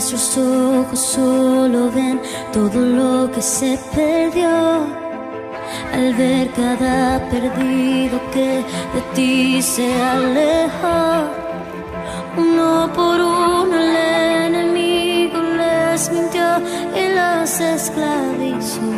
nuestros ojos solo ven todo lo que se perdió, al ver cada perdido que de ti se alejó. Uno por uno el enemigo les mintió y los esclavizó.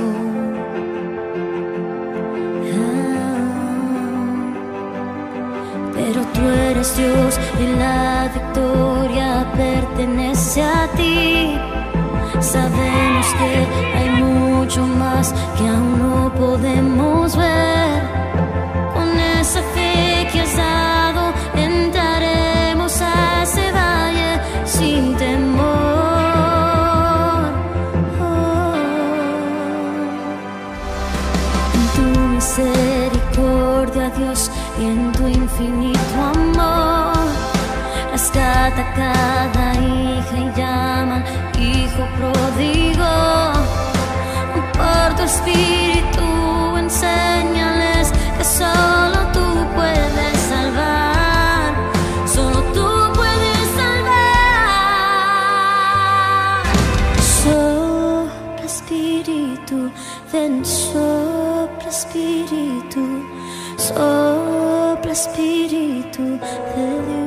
Pero tú eres Dios y la victoria pertenece a ti. Sabemos que hay mucho más que aún no podemos ver. Con esa fe que has dado, entraremos a ese valle sin temor. En tu misericordia, Dios, y en tu infinito amor, rescata cada hija y llama hijo pródigo. Por tu espíritu enséñales que solo tú puedes salvar, solo tú puedes salvar. Sopla espíritu, ven, sopla espíritu, sopla espíritu de Dios.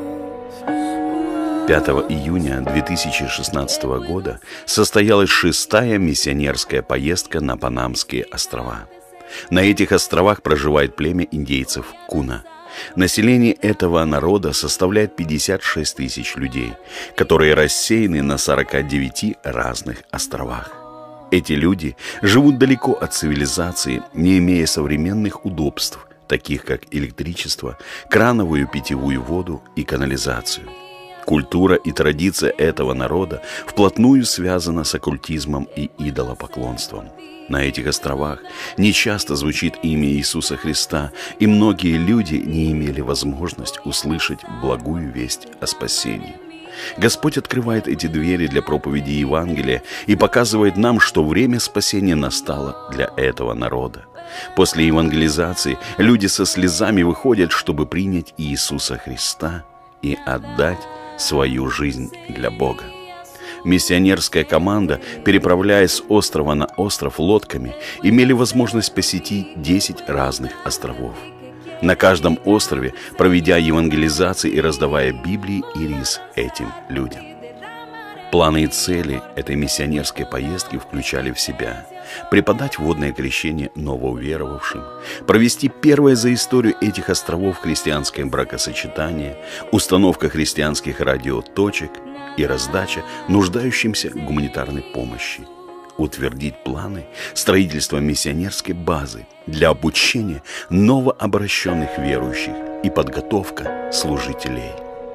5 июня 2016 года состоялась 6-я миссионерская поездка на Панамские острова. На этих островах проживает племя индейцев Куна. Население этого народа составляет 56 тысяч людей, которые рассеяны на 49 разных островах. Эти люди живут далеко от цивилизации, не имея современных удобств, таких как электричество, крановую питьевую воду и канализацию. Культура и традиция этого народа вплотную связана с оккультизмом и идолопоклонством. На этих островах нечасто звучит имя Иисуса Христа, и многие люди не имели возможность услышать благую весть о спасении. Господь открывает эти двери для проповеди Евангелия и показывает нам, что время спасения настало для этого народа. После евангелизации люди со слезами выходят, чтобы принять Иисуса Христа и отдать свою жизнь для Бога. Миссионерская команда, переправляясь с острова на остров лодками, имели возможность посетить 10 разных островов. На каждом острове, проведя евангелизации и раздавая Библии и рис этим людям. Планы и цели этой миссионерской поездки включали в себя преподать водное крещение новоуверовавшим, провести первое за историю этих островов христианское бракосочетание, установка христианских радиоточек и раздача нуждающимся гуманитарной помощи, утвердить планы строительства миссионерской базы для обучения новообращенных верующих и подготовка служителей.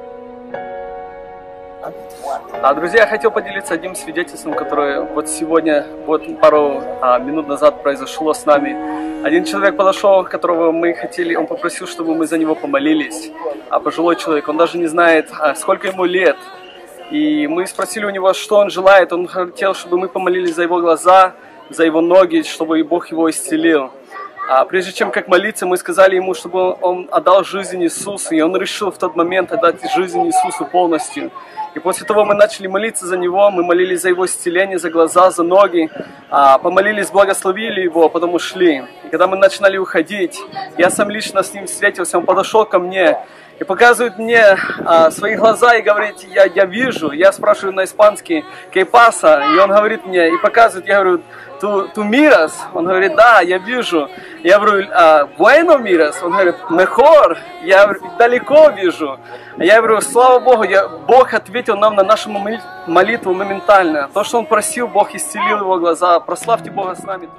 Друзья, я хотел поделиться одним свидетельством, которое вот сегодня, пару минут назад произошло с нами. Один человек подошел, которого мы хотели, он попросил, чтобы мы за него помолились. Пожилой человек, он даже не знает, сколько ему лет. И мы спросили у него, что он желает. Он хотел, чтобы мы помолились за его глаза, за его ноги, чтобы Бог его исцелил. Прежде чем как молиться, мы сказали ему, чтобы он отдал жизнь Иисусу. И он решил в тот момент отдать жизнь Иисусу полностью. И после того мы начали молиться за него, мы молились за его исцеление, за глаза, за ноги, помолились, благословили его, потом ушли. И когда мы начинали уходить, я сам лично с ним встретился, он подошел ко мне и показывает мне свои глаза и говорит, я вижу. Я спрашиваю на испанский, ¿qué pasa? И он говорит мне, и показывает, я говорю, ¿tú miras? Он говорит, да, я вижу. Я говорю, bueno miras? Он говорит, mejor. Я говорю, далеко вижу. Я говорю, слава Богу, Бог ответил нам на нашу молитву моментально. То, что он просил, Бог исцелил его глаза. Прославьте Бога с нами.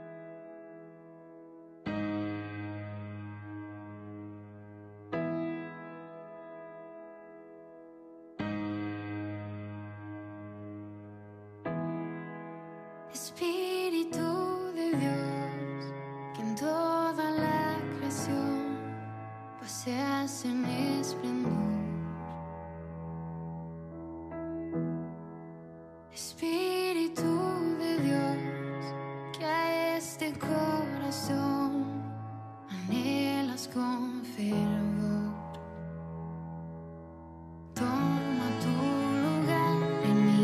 Espíritu de Dios, que en toda la creación paseas en esplendor. Espíritu de Dios, que a este corazón anhelas con fervor. Toma tu lugar en mi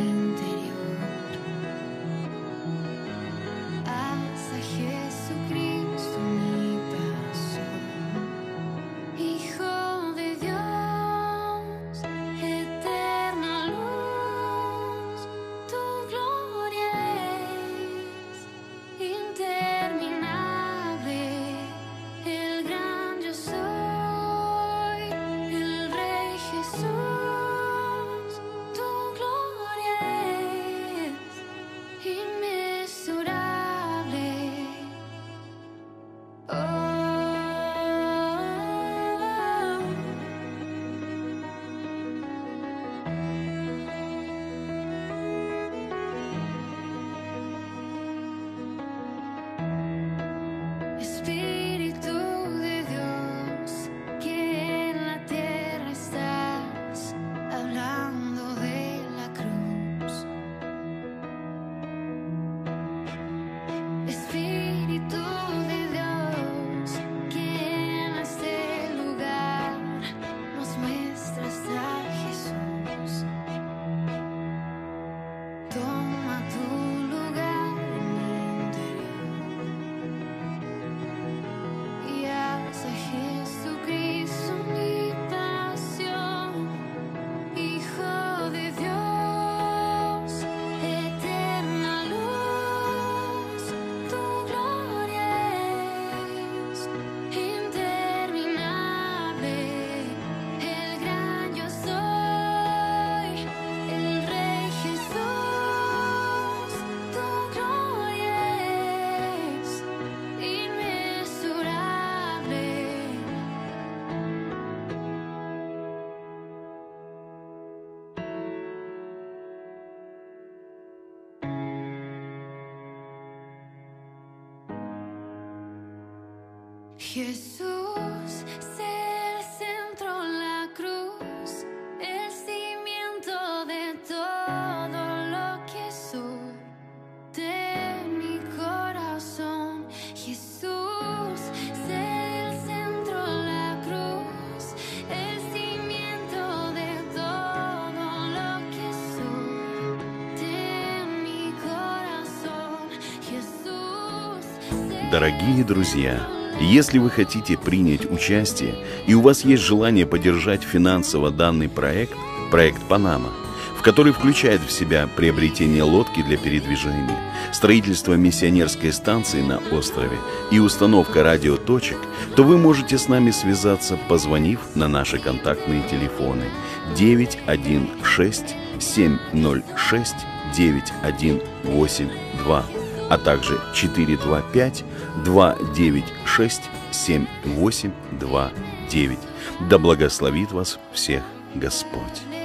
Jesús, sé el centro, la cruz, el cimiento de todo lo que soy, de mi corazón. Jesús, sé el centro, la cruz, el cimiento de todo lo que soy, de mi corazón. Jesús, Дорогие друзья, если вы хотите принять участие и у вас есть желание поддержать финансово данный проект, проект «Панама», в который включает в себя приобретение лодки для передвижения, строительство миссионерской станции на острове и установка радиоточек, то вы можете с нами связаться, позвонив на наши контактные телефоны 916-706-9182, а также 425-296-7829. Да благословит вас всех Господь!